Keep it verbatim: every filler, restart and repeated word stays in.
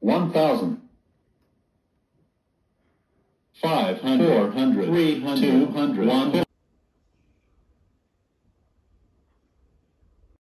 one thousand. Five hundred. Four hundred. Three hundred. Two hundred. One hundred.